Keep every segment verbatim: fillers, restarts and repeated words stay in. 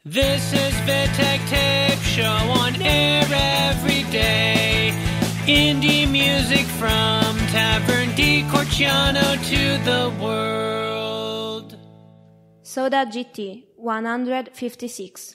This is Vitek Tape Show on air every day. Indie music from Tavern di Corciano to the world. Soda G T one fifty-six.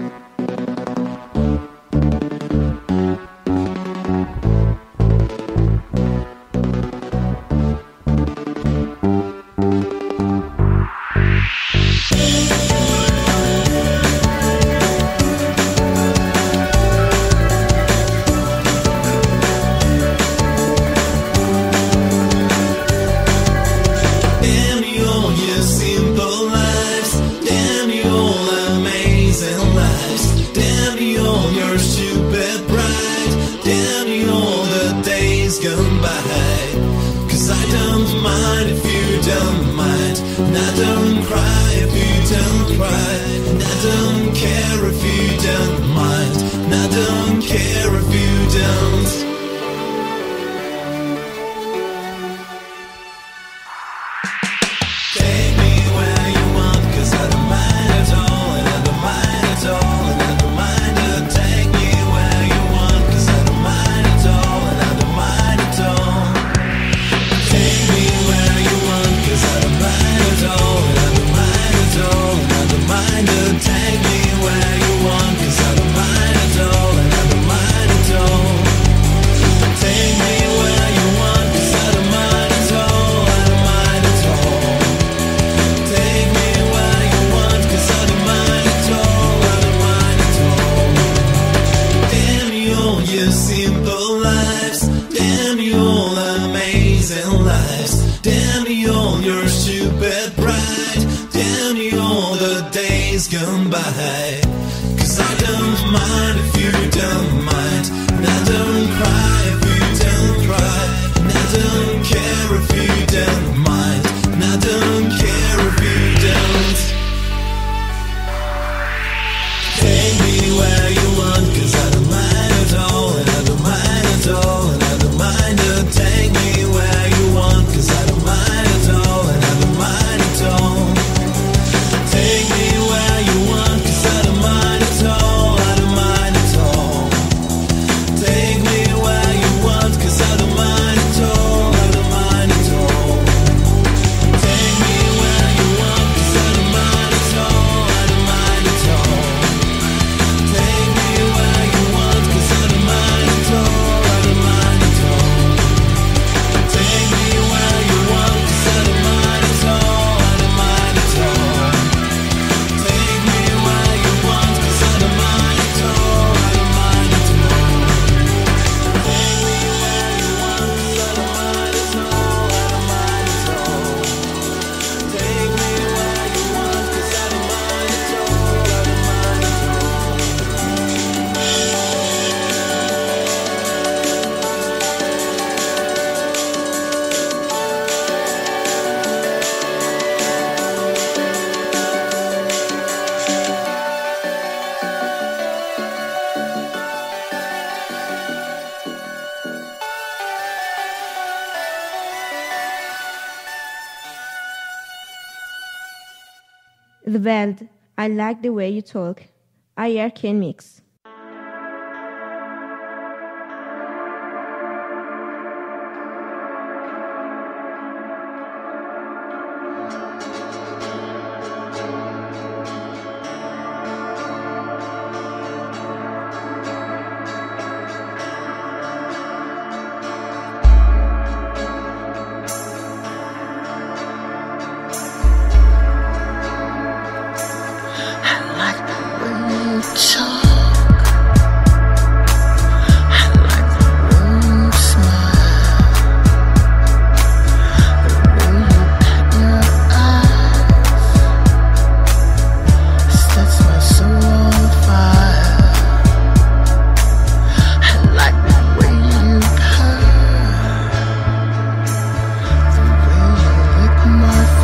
The band, I Like the Way You Talk, I R K Mix.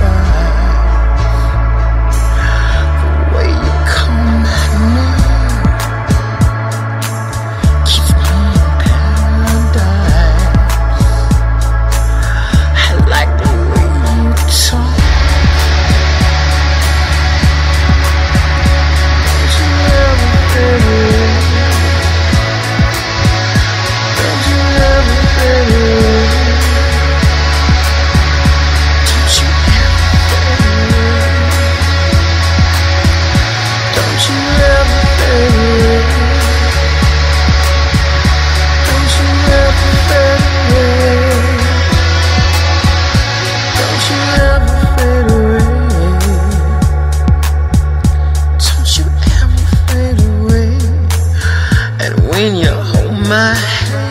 Come at me. my head.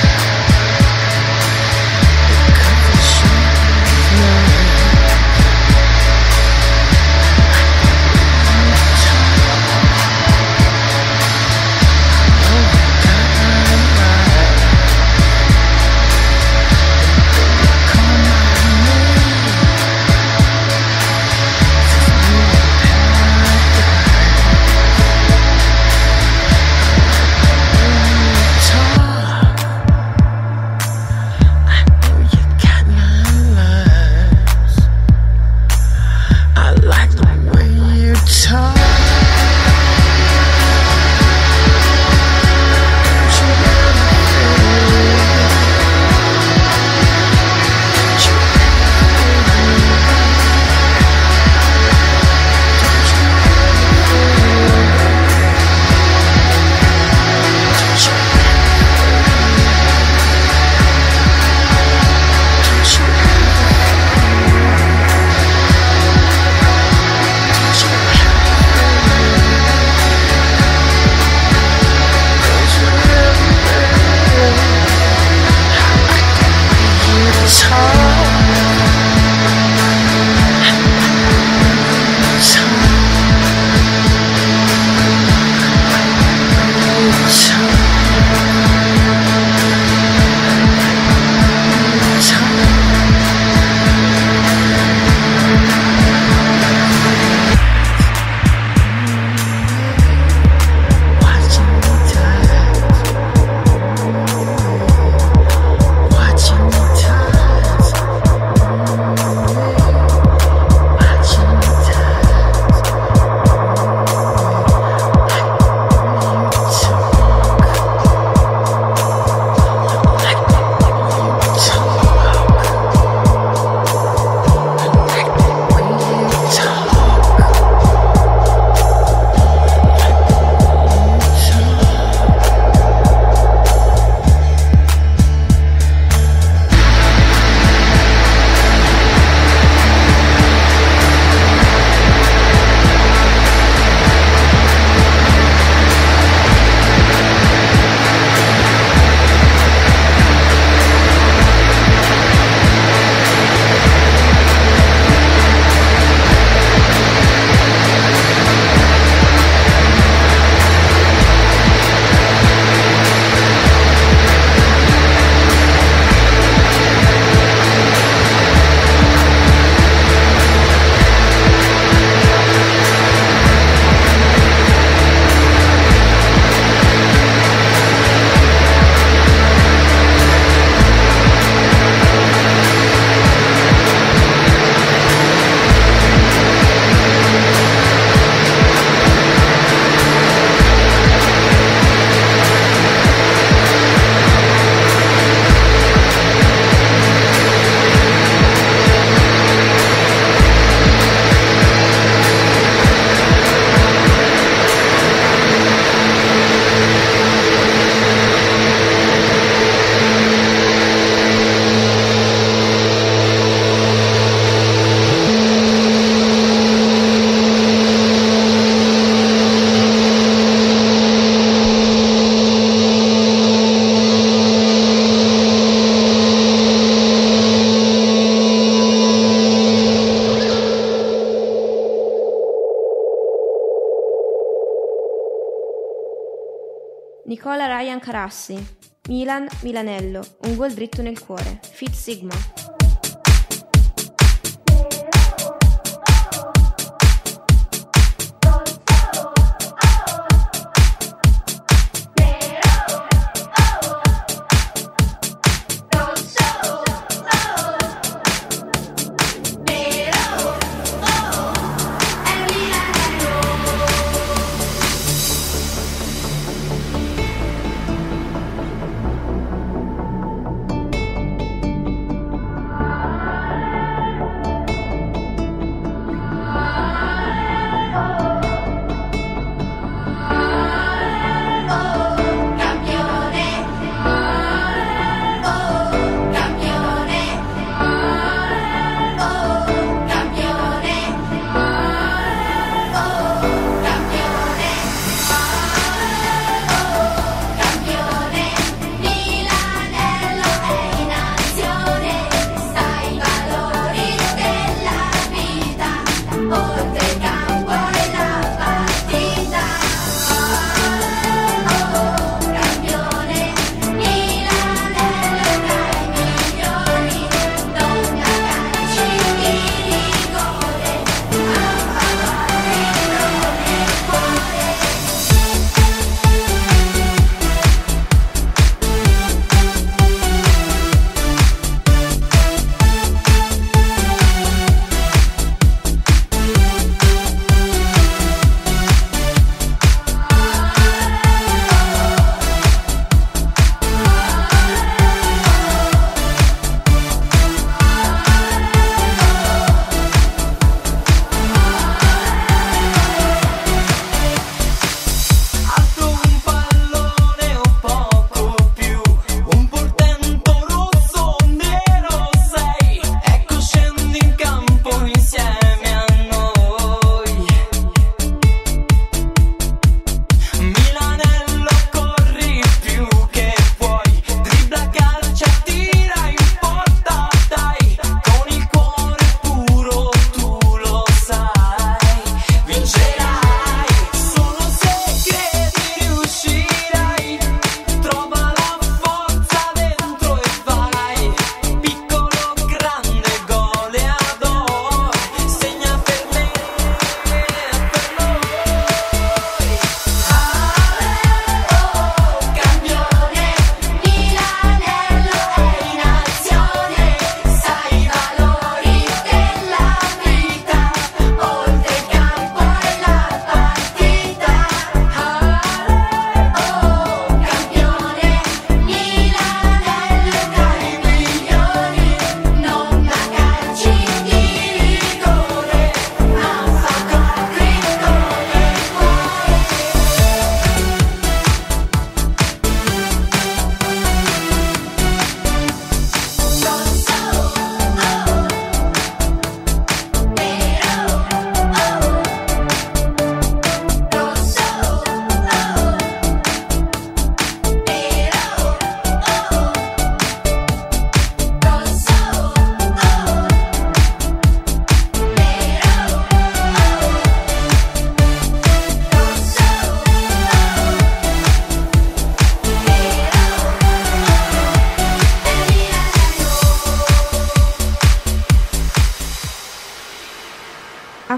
Nicola Ryan Carassi, Milan Milanello, un gol dritto nel cuore, Fit Sigma.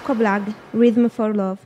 Coco Blag, Rhythm for Love.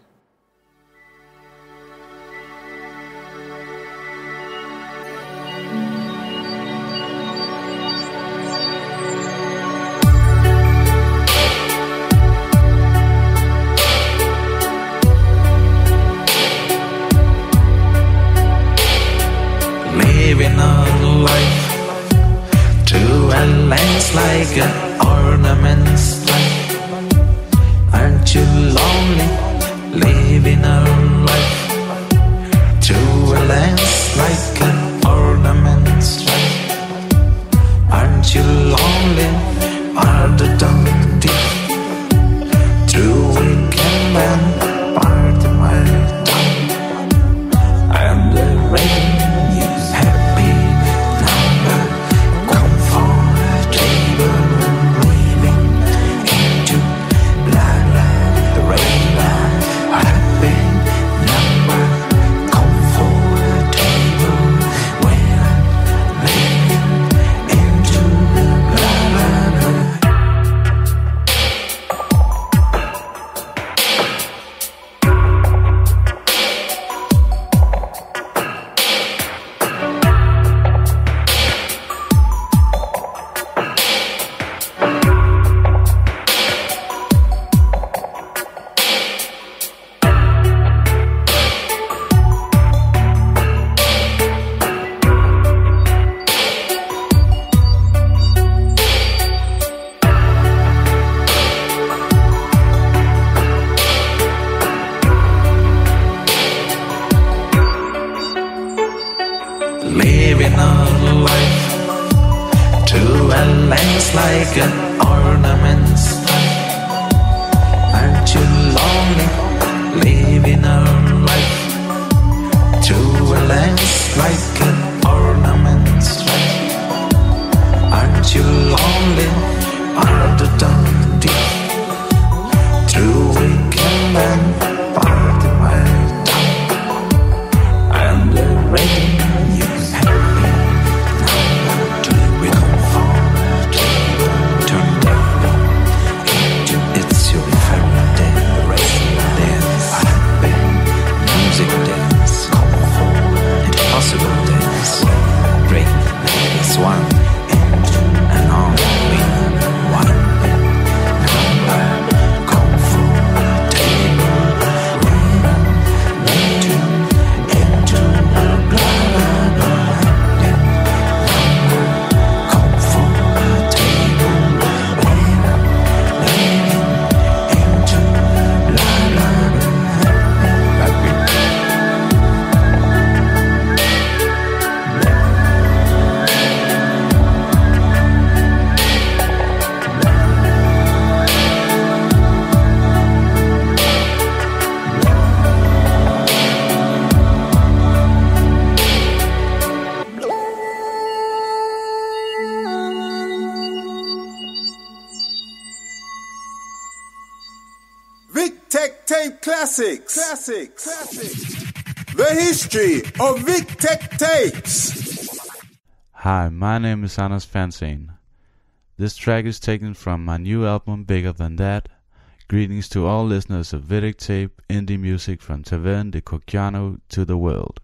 Living a life to a lens like an ornament's life. Aren't you lonely? Living a life to a lens like an ornament's life. Aren't you lonely? Are the dawn deep? Through weekend and part of my time. I'm the rain. Living a life to a lens like an ornament's life. Aren't you lonely? Living a life to a lens like an ornament's life. Aren't you lonely? Are the dawn deep? Through weekend and part of my time. I'm the rain. Vic Tech Tape Classics. Classics. Classics. The history of Vic Tech Tapes. Hi, my name is Anders Fanzane. This track is taken from my new album Bigger Than That. Greetings to all listeners of Vitic Tape, indie music from Taverne de Cocciano to the world.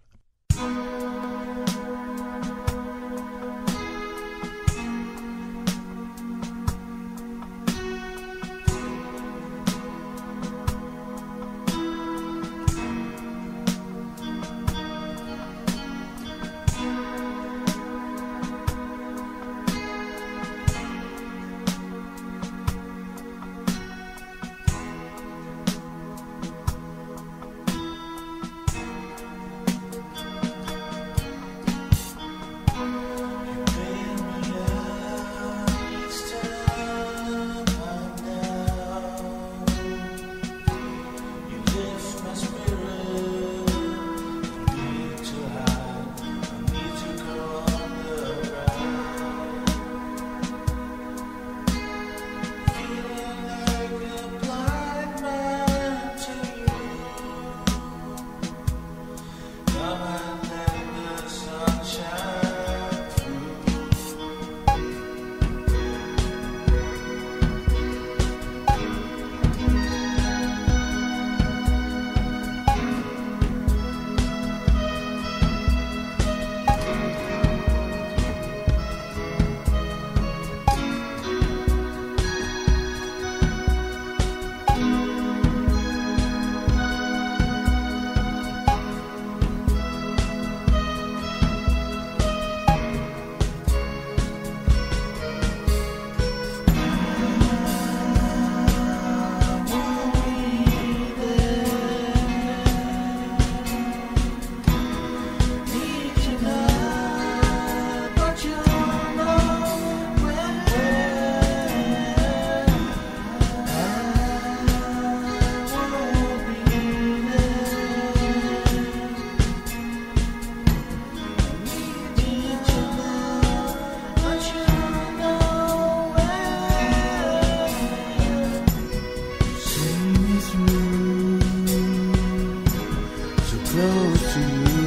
close to you.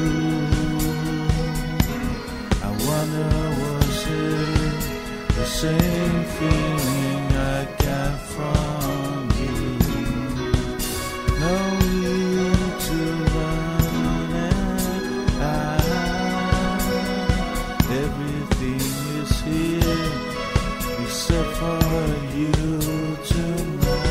I wonder, was it the same feeling I got from you? No need to run and hide. Everything is here except for you tonight.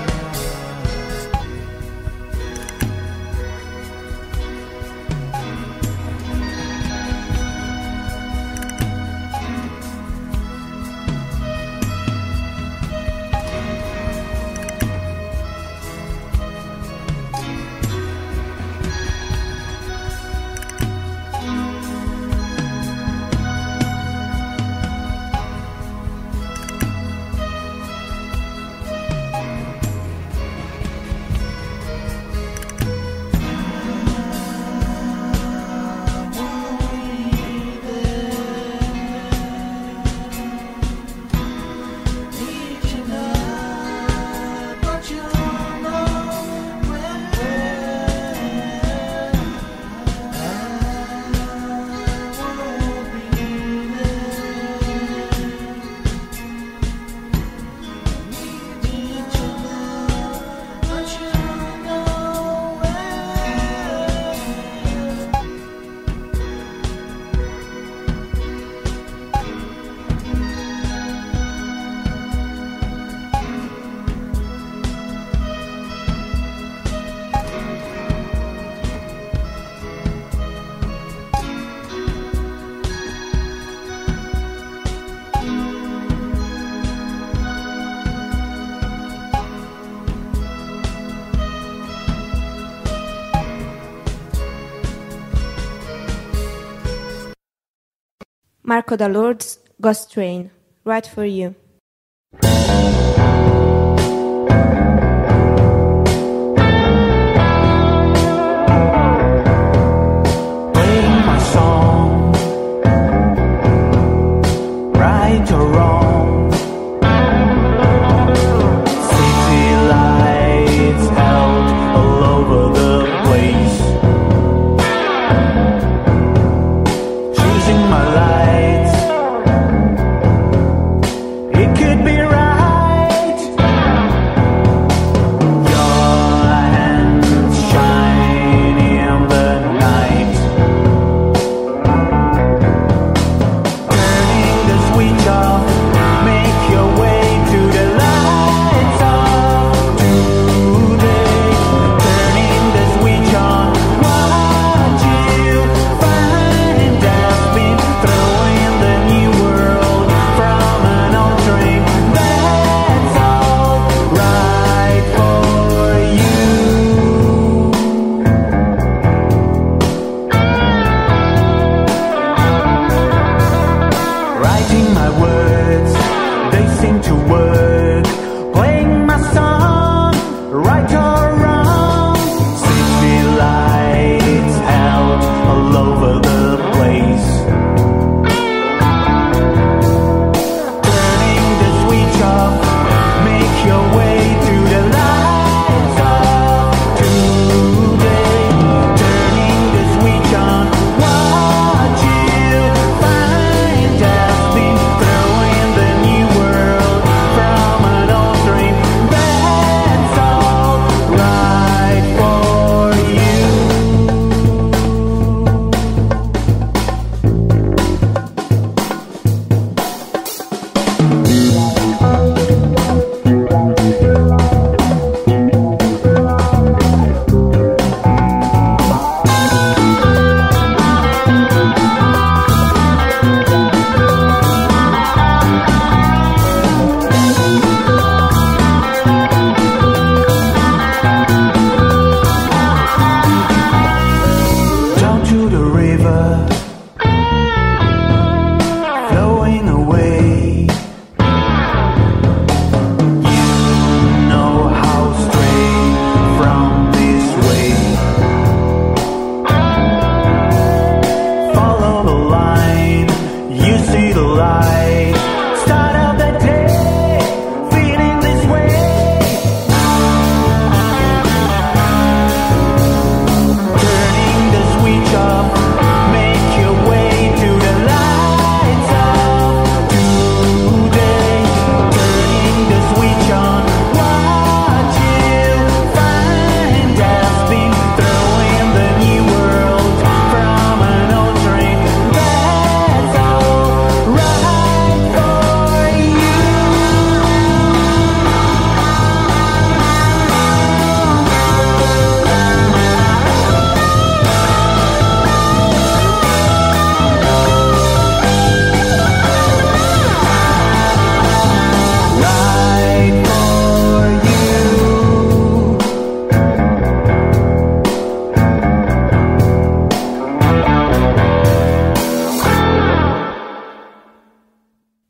Marco da Lourdes, Ghost Train, right for you. Playing my song, right or wrong. City lights out all over the place. Choosing my lights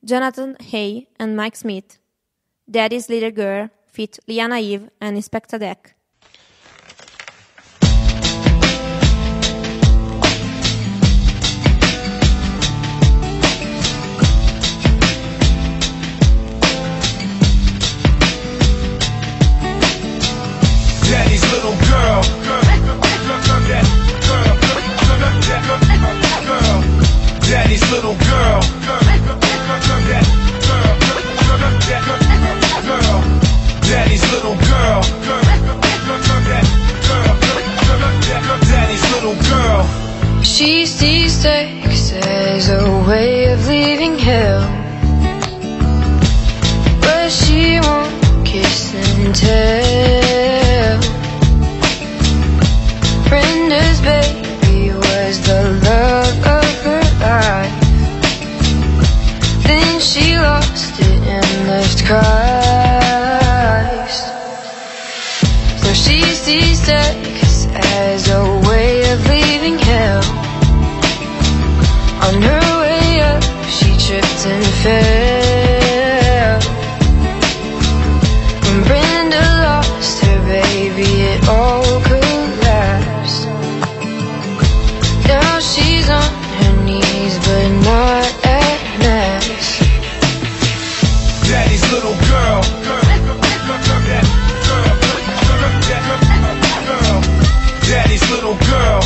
Jonathan Hay and Mike Smith. Daddy's Little Girl feat. Liana Eve and Inspector Deck. Daddy's little girl. Daddy's little girl. Daddy's little girl. Daddy's little girl. She sees sex as a way of leaving hell, but she won't kiss and tell. Brenda's baby was the love of her life, then she lost it and left Christ. So she sees sex as a way of leaving hell. On her way up, she tripped and fell. When Brenda lost her baby, it all collapsed. Now she's on her knees, but not at mass. Daddy's little girl. Daddy's little girl.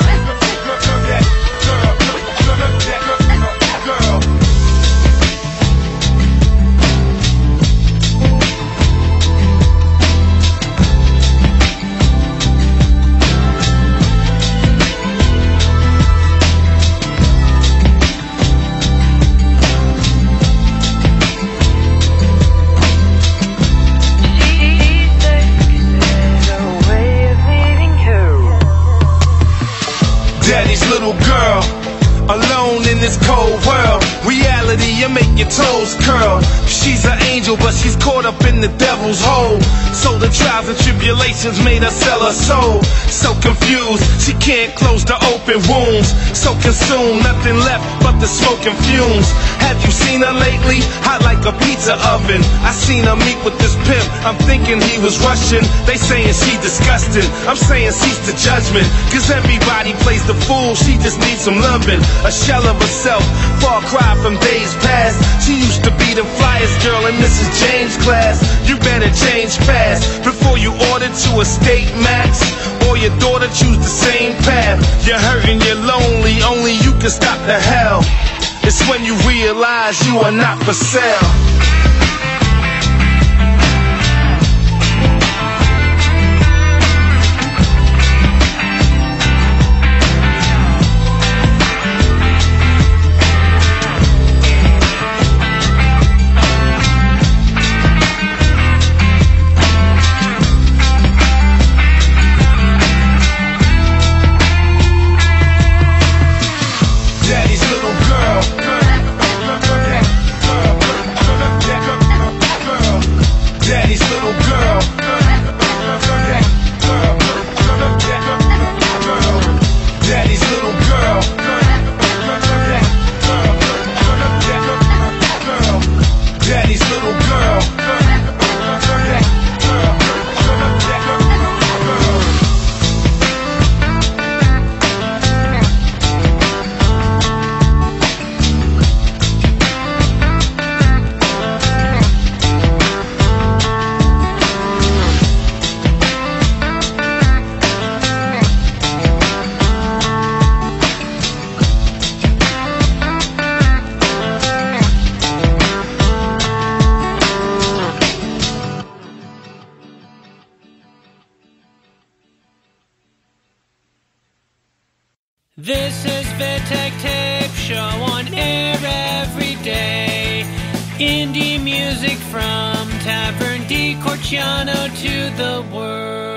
Daddy's little girl, alone in this cold world. Reality, you make your toes curl. She's an angel, but she's caught up in the devil's hole. So the trials and tribulations made her sell her soul. So confused, she can't close the open wounds. So consumed, nothing left but the smoke and fumes. Have you seen her lately? Hot like a pizza oven. I seen her meet with this pimp, I'm thinking he was Russian. They saying she disgusting, I'm saying cease the judgment. Cause everybody plays the fool, she just needs some loving. A shell of herself, far cry from days past. She used to be the flyest girl in Missus James' class. You better change fast before you order to a state max, or your daughter choose the same path. You're hurting, you're lonely, only you can stop the hell. It's when you realize you are not for sale. This is Vitek Tape Show on air every day. Indie music from Tavern di Corciano to the world.